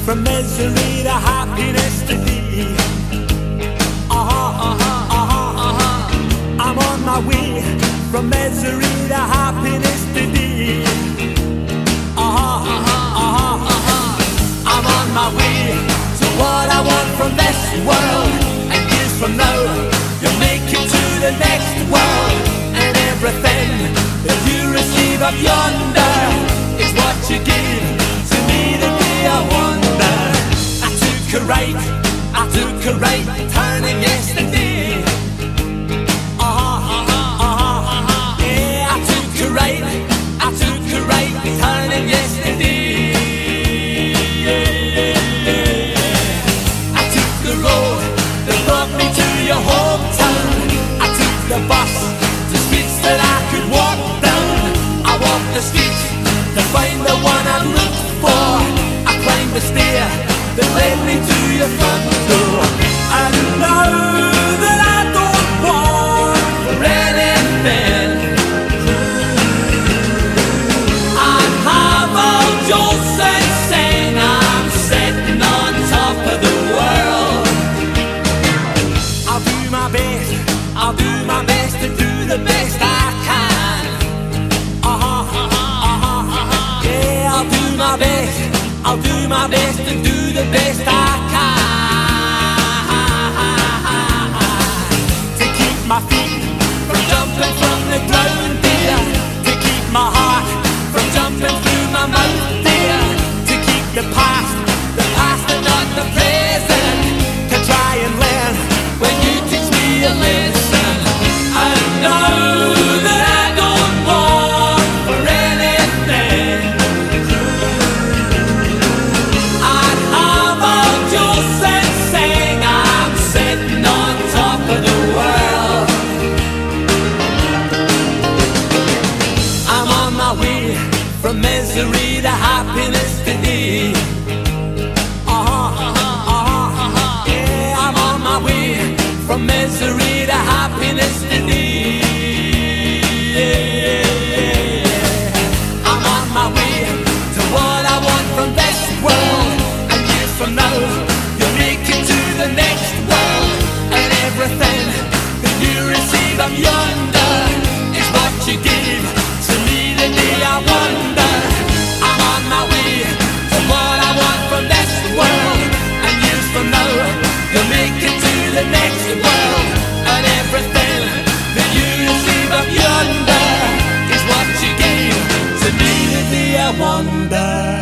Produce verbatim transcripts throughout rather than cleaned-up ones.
from misery to happiness to thee. Uh-huh, uh-huh, uh-huh, uh-huh. I'm on my way from misery to happiness to thee. Uh-huh, uh-huh, uh-huh, uh-huh. I'm on my way to what I want from this world. And years from now, you'll make it to the next world. And everything that you receive up yonder is what you give to me the day I wonder. I took a right, I took a right turning yesterday. Uh-huh, uh-huh, uh-huh, uh-huh. Yeah, I took a right, I took a right turning yesterday. Yeah, yeah, yeah. I took the road that brought me to your hometown. I took the bus to streets that I could walk down. I walked the streets to find the one I looked for. I climbed the stair that led me to your front door. And now that I don't want for anything, I have all Jolson saying I'm sitting on top of the world. I'll do my best, I'll do my best to do the best I can. Uh-huh, uh-huh, uh-huh, uh-huh. Yeah, I'll do my best, I'll do my best to do the best I can. To keep my feet from jumping from the ground, dear. To keep my heart from jumping through my mouth, dear. To keep the past, the past and not the present. To try and learn when you teach me a lesson. I know that I don't want for anything. I'd have all Jolson saying I'm sitting on top of the world. I'm on my way from misery to happiness today. Uh-huh, uh-huh, uh-huh, uh-huh. Yeah, I'm on my way from misery to happiness today. Yeah, yeah, yeah. I'm on my way to what I want from this world. And years from now, you'll make it to the next world. And everything that you receive up yonder is what you give to me the day I wonder. I'm on my way to what I want from this world. And years from now, you'll make it to the next world. And everything that you receive up yonder is what you gave to me the day I wonder.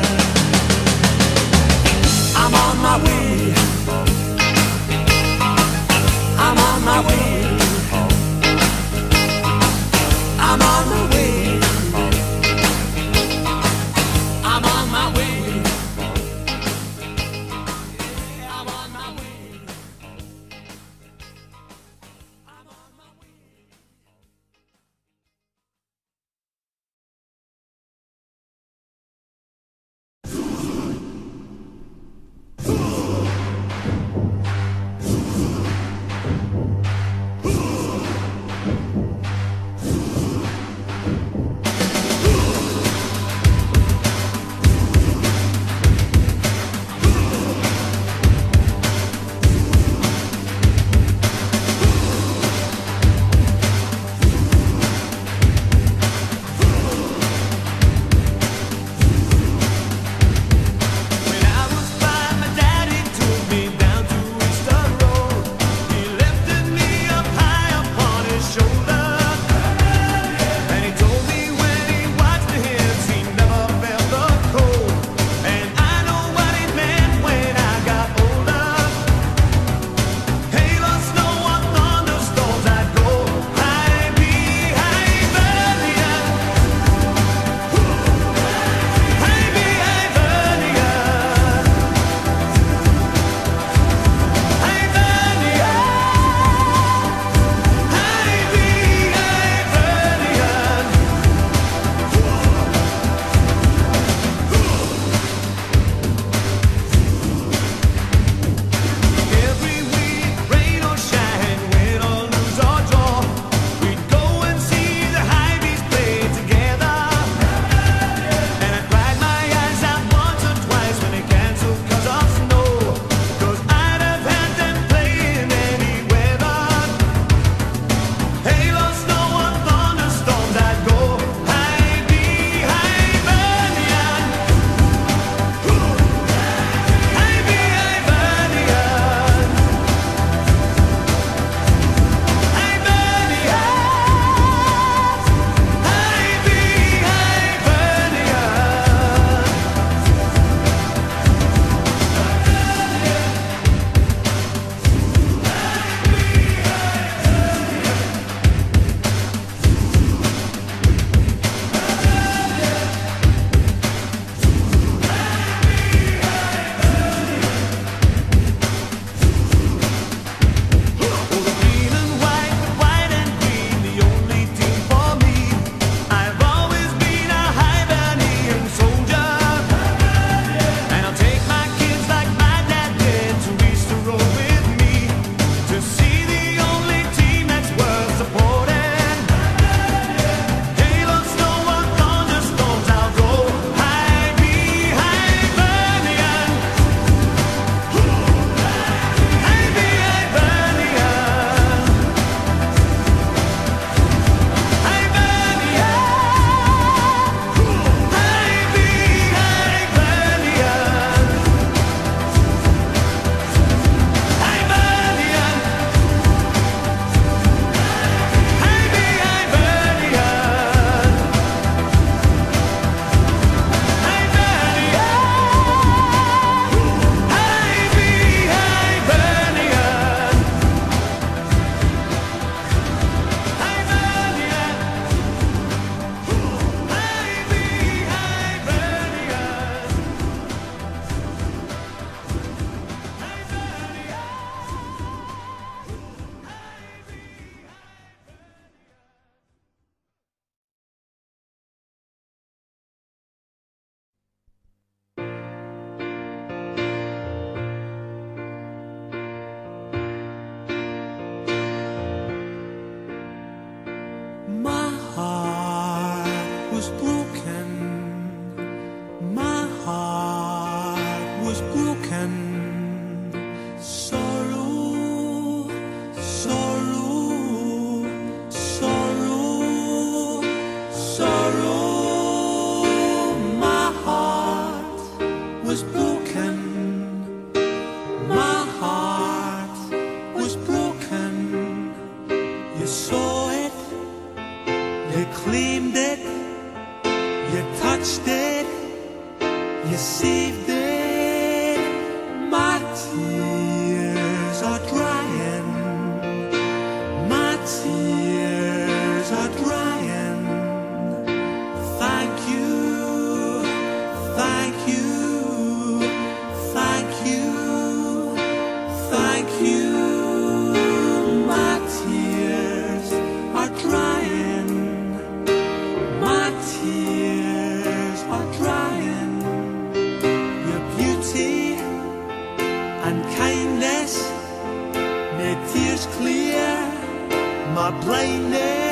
I'm on my way, I'm on my way, saw it, you claimed it, you touched it, you saved it. My tears are drying, my tears are drying. Thank you, thank you, thank you, thank you. My tears are drying, my tears are drying. Your beauty and kindness made tears clear my blindness.